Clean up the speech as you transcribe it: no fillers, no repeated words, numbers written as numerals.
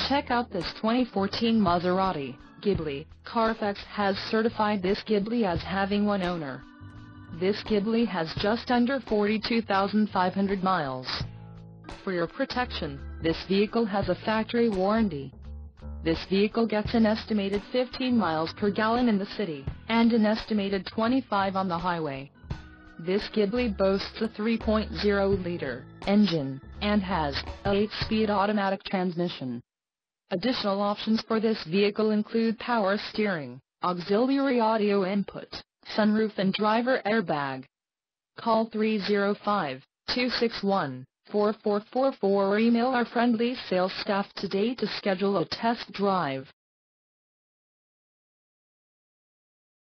Check out this 2014 Maserati Ghibli. Carfax has certified this Ghibli as having one owner. This Ghibli has just under 42,500 miles. For your protection, this vehicle has a factory warranty. This vehicle gets an estimated 15 miles per gallon in the city, and an estimated 25 on the highway. This Ghibli boasts a 3.0-liter engine, and has a 8-speed automatic transmission. Additional options for this vehicle include power steering, auxiliary audio input, sunroof and driver airbag. Call 305-261-4444 or email our friendly sales staff today to schedule a test drive.